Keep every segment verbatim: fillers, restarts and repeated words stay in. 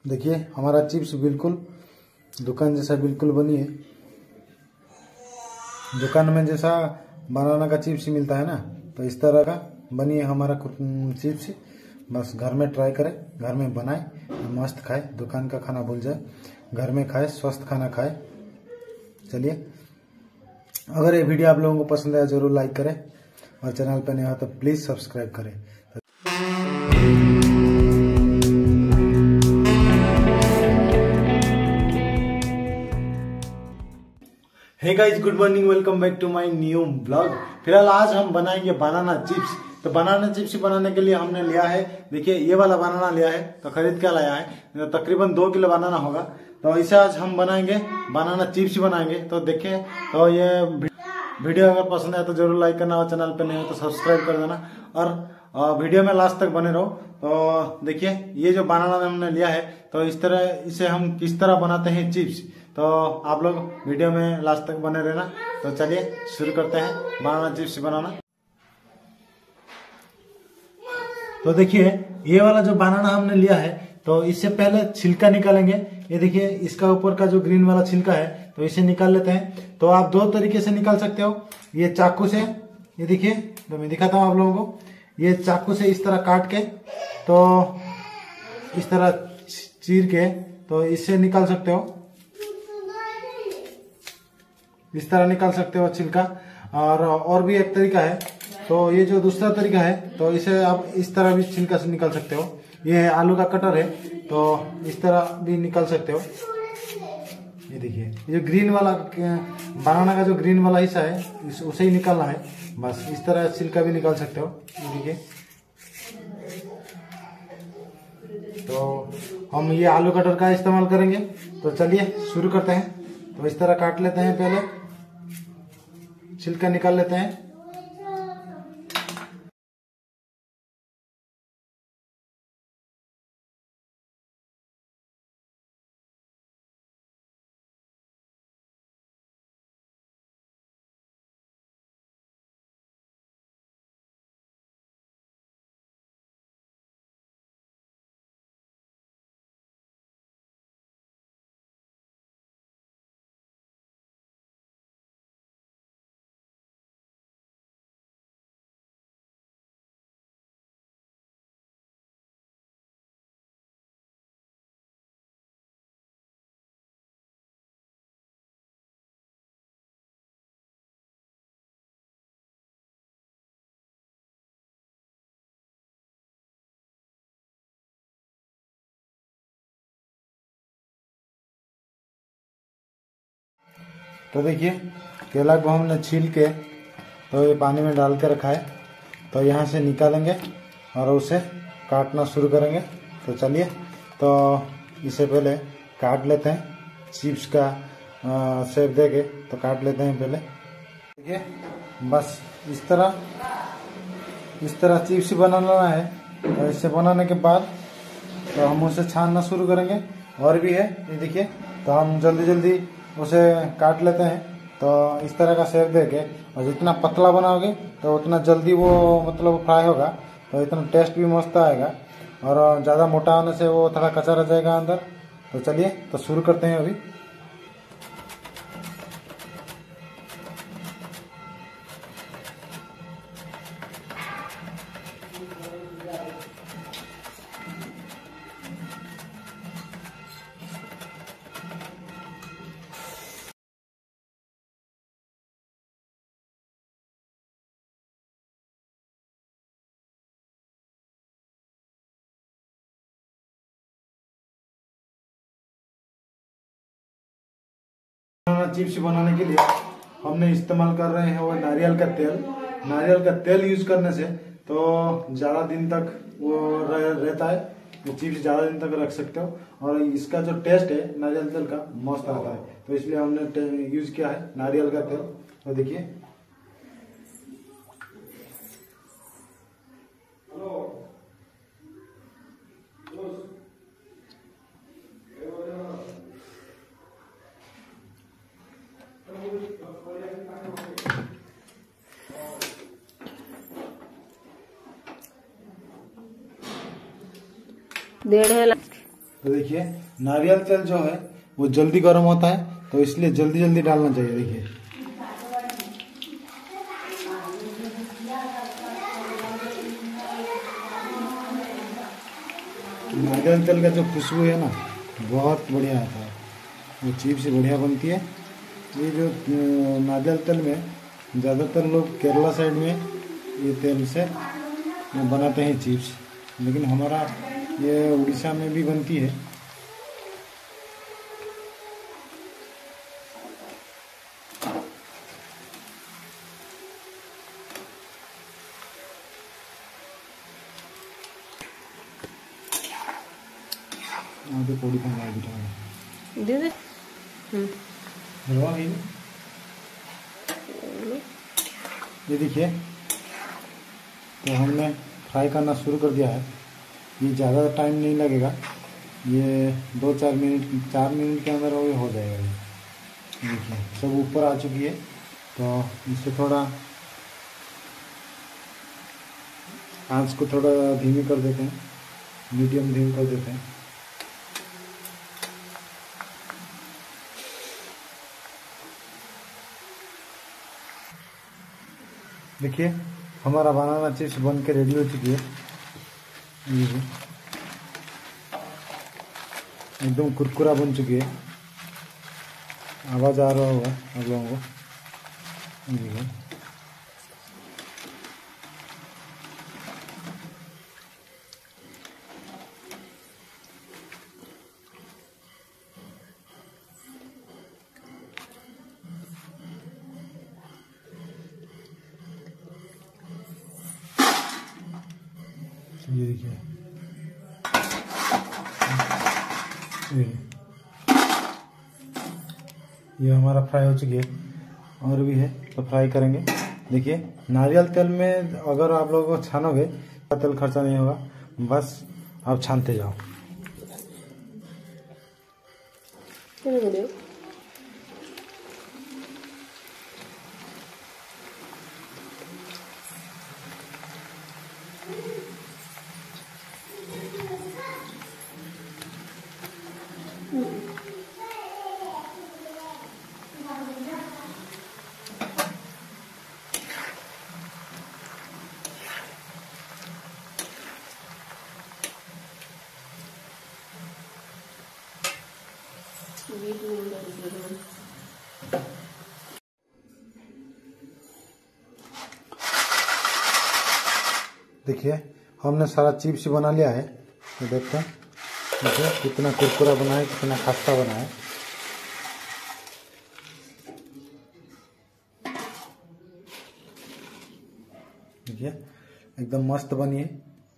देखिए हमारा चिप्स बिल्कुल दुकान जैसा बिल्कुल बनी है। दुकान में जैसा बनाना का चिप्स मिलता है ना, तो इस तरह का बनी है हमारा चिप्स। बस घर में ट्राई करें, घर में बनाए, मस्त खाए, दुकान का खाना भूल जाए, घर में खाए, स्वस्थ खाना खाए। चलिए, अगर ये वीडियो आप लोगों को पसंद आया जरूर लाइक करें, और चैनल पर नहीं हो तो प्लीज़ सब्सक्राइब करें। Hey guys, good morning, welcome back to my new blog. फिलहाल आज हम बनाएंगे बनाना चिप्स। तो बनाना चिप्स बनाने के लिए हमने लिया है, देखिए ये वाला बनाना लिया है। तो खरीद क्या लाया है, तो तकरीबन दो किलो बनाना होगा। तो इसे आज हम बनाएंगे बनाना चिप्स बनाएंगे। तो देखिए, तो ये वीडियो अगर पसंद है तो जरूर लाइक करना, और चैनल पे नहीं हो तो सब्सक्राइब कर देना, और वीडियो में लास्ट तक बने रहो। तो देखिए ये जो बनाना हमने लिया है, तो इस तरह इसे हम किस तरह बनाते हैं चिप्स, तो आप लोग वीडियो में लास्ट तक बने रहना। तो चलिए शुरू करते हैं बनाना चिप्स बनाना। तो देखिए ये वाला जो बनाना हमने लिया है, तो इससे पहले छिलका निकालेंगे। ये देखिए इसका ऊपर का जो ग्रीन वाला छिलका है, तो इसे निकाल लेते हैं। तो आप दो तरीके से निकाल सकते हो, ये चाकू से, ये देखिए तो मैं दिखाता हूँ आप लोगों को। ये चाकू से इस तरह काट के, तो इस तरह चीर के, तो इससे निकाल सकते हो, इस तरह निकाल सकते हो छिलका। और और भी एक तरीका है, तो ये जो दूसरा तरीका है, तो इसे आप इस तरह भी छिलका से निकाल सकते हो। ये आलू का कटर है, तो इस तरह भी निकाल सकते हो। ये देखिए ये जो ग्रीन वाला बनाना का जो ग्रीन वाला हिस्सा है, उसे ही निकालना है। बस इस तरह छिलका भी निकाल सकते हो। ये देखिए, तो हम ये आलू कटर का इस्तेमाल करेंगे। तो चलिए शुरू करते हैं। तो इस तरह काट लेते हैं, पहले छिलका निकाल लेते हैं। तो देखिए केला को हमने छील के, तो ये पानी में डाल के रखा है। तो यहाँ से निकालेंगे और उसे काटना शुरू करेंगे। तो चलिए, तो इसे पहले काट लेते हैं, चिप्स का शेप दे के तो काट लेते हैं पहले। देखिए बस इस तरह इस तरह चिप्स बनाना है। तो इसे बनाने के बाद तो हम उसे छानना शुरू करेंगे। और भी है, ये देखिए, तो हम जल्दी जल्दी उसे काट लेते हैं। तो इस तरह का शेप देके, और जितना पतला बनाओगे तो उतना जल्दी वो मतलब फ्राई होगा, तो इतना टेस्ट भी मस्त आएगा। और ज़्यादा मोटा होने से वो थोड़ा कच्चा रह जाएगा अंदर। तो चलिए तो शुरू करते हैं अभी। चिप्स बनाने के लिए हमने इस्तेमाल कर रहे हैं वो नारियल का तेल। नारियल का तेल यूज करने से तो ज़्यादा दिन तक वो रह, रहता है। तो चिप्स ज़्यादा दिन तक रख सकते हो, और इसका जो टेस्ट है नारियल तेल का मस्त आता है। तो इसलिए हमने यूज किया है नारियल का तेल। तो देखिए डेढ़ लाख तो देखिए नारियल तेल जो है वो जल्दी गर्म होता है, तो इसलिए जल्दी जल्दी डालना चाहिए। देखिए नारियल तेल का जो खुशबू है ना बहुत बढ़िया आता है, वो चिप्स बढ़िया बनती है। ये जो नारियल तेल में ज़्यादातर लोग केरला साइड में ये तेल से बनाते हैं चिप्स, लेकिन हमारा ये उड़ीसा में भी बनती है। आगे पौड़ी खाना बिठा दे दे। ये देखिए, तो हमने फ्राई करना शुरू कर दिया है। ये ज़्यादा टाइम नहीं लगेगा, ये दो चार मिनट चार मिनट के अंदर वो हो जाएगा। ये देखिए सब ऊपर आ चुकी है, तो इसे थोड़ा आंच को थोड़ा धीमी कर देते हैं, मीडियम धीमी कर देते हैं। देखिए हमारा बनाना चिप्स बन के रेडी हो चुकी है। ये एकदम कुरकुरा बन चुकी है, आवाज़ आ रहा होगा आप लोगों को। देखिए ये देखिए ये हमारा फ्राई हो चुकी है, और भी है तो फ्राई करेंगे। देखिए नारियल तेल में अगर आप लोगों को छानोगे तेल खर्चा नहीं होगा, बस आप छानते जाओ। देखिए हमने सारा चिप्स बना लिया है, तो देखते हैं देखिए कितना कुरकुरा बना है, कितना खस्ता बना है। देखिए एकदम मस्त बनी है।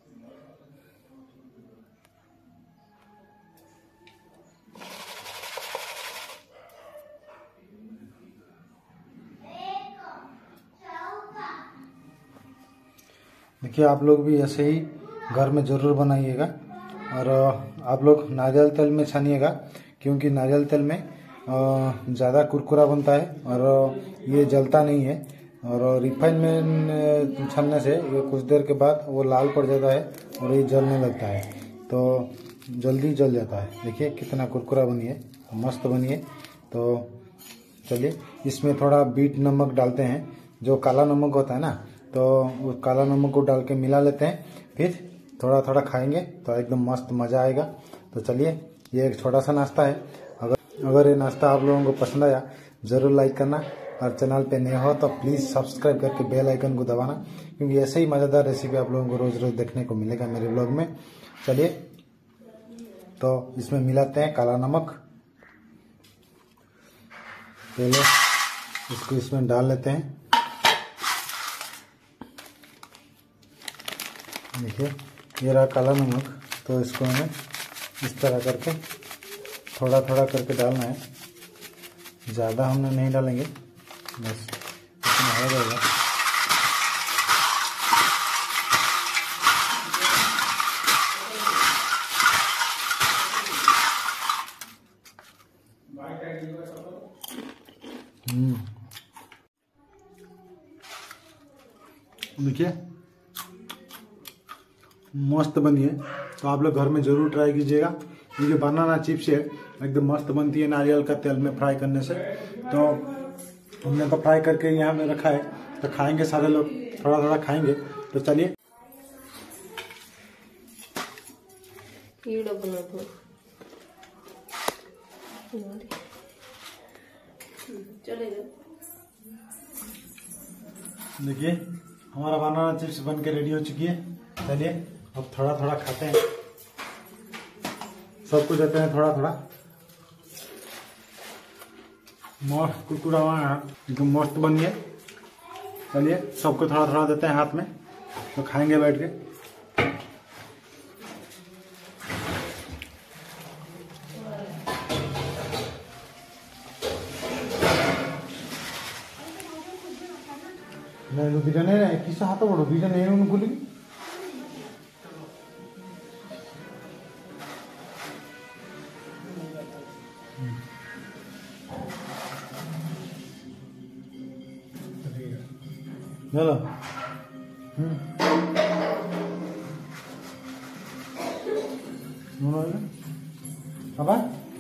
देखिए आप लोग भी ऐसे ही घर में ज़रूर बनाइएगा, और आप लोग नारियल तेल में छानिएगा, क्योंकि नारियल तेल में ज़्यादा कुरकुरा बनता है और ये जलता नहीं है। और रिफाइन में छानने से ये कुछ देर के बाद वो लाल पड़ जाता है और ये जलने लगता है, तो जल्दी जल जाता है। देखिए कितना कुरकुरा बनी है, मस्त बनी है। तो चलिए इसमें थोड़ा बीट नमक डालते हैं, जो काला नमक होता है ना, तो वो काला नमक को डाल के मिला लेते हैं, फिर थोड़ा थोड़ा खाएंगे तो एकदम मस्त मज़ा आएगा। तो चलिए ये एक छोटा सा नाश्ता है। अगर अगर ये नाश्ता आप लोगों को पसंद आया ज़रूर लाइक करना, और चैनल पे नए हो तो प्लीज़ सब्सक्राइब करके बेल आइकन को दबाना, क्योंकि ऐसे ही मज़ेदार रेसिपी आप लोगों को रोज़ रोज़ देखने को मिलेगा मेरे ब्लॉग में। चलिए तो इसमें मिलाते हैं काला नमक। पहले इसको इसमें डाल लेते हैं। देखिए ये रहा काला नमक, तो इसको हमें इस तरह करके थोड़ा थोड़ा करके डालना है, ज़्यादा हमने नहीं डालेंगे, बस इतना हो जाएगा। देखिए मस्त बनी है, तो आप लोग घर में ज़रूर ट्राई कीजिएगा। ये जो बनाना चिप्स है एकदम मस्त बनती है नारियल का तेल में फ्राई करने से। तो हमने तो फ्राई करके यहाँ में रखा है, तो खाएंगे सारे लोग, थोड़ा थोड़ा खाएंगे। तो चलिए देखिए हमारा बनाना चिप्स बन के रेडी हो चुकी है। चलिए अब थोड़ा थोड़ा खाते हैं, सबको देते हैं थोड़ा थोड़ा। मस्त कुरकुरा एकदम मस्त बनी है। चलिए सबको थोड़ा थोड़ा देते हैं हाथ में, तो खाएंगे बैठ के। नहीं दुटा नहीं किस हाथ बड़ो दुटा नहीं खुली चलो अब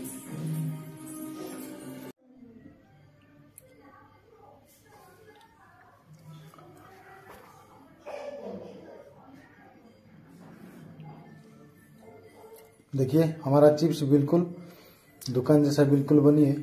देखिए हमारा चिप्स बिल्कुल दुकान जैसा बिल्कुल बनी है।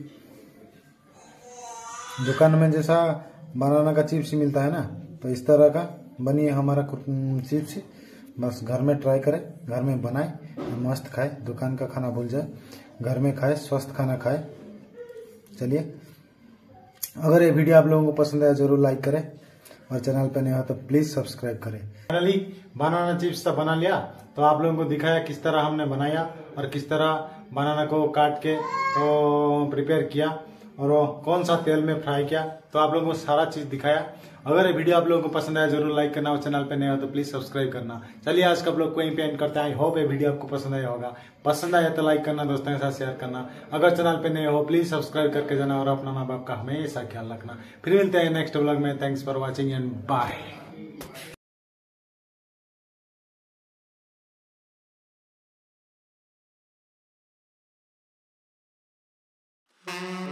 दुकान में जैसा बनाना का चिप्स मिलता है ना, तो इस तरह का बनी है हमारा चिप्स। बस घर में ट्राई करें, घर में बनाए, मस्त खाए, दुकान का खाना भूल जाए, घर में खाए, स्वस्थ खाना खाए। चलिए अगर ये वीडियो आप लोगों को पसंद आया जरूर लाइक करें, और चैनल पे नहीं हो तो प्लीज सब्सक्राइब करें। फाइनली बनाना चिप्स तो बना लिया, तो आप लोगों को दिखाया किस तरह हमने बनाया और किस तरह बनाना को काट के तो प्रिपेयर किया और वो कौन सा तेल में फ्राई किया, तो आप लोगों को सारा चीज दिखाया। अगर ये वीडियो आप लोगों को पसंद आया जरूर लाइक करना, और चैनल पे नहीं हो तो प्लीज सब्सक्राइब करना। चलिए आज का ब्लॉग को यहीं पे एंड करते हैं। आई होप ये वीडियो आपको पसंद आया होगा। पसंद आया तो लाइक करना, दोस्तों के साथ शेयर करना। अगर चैनल पे नहीं हो प्लीज सब्सक्राइब करके जाना, और अपना माँ बाप का हमेशा ख्याल रखना। फिर मिलते हैं नेक्स्ट ब्लॉग में। Thanks for watching and bye.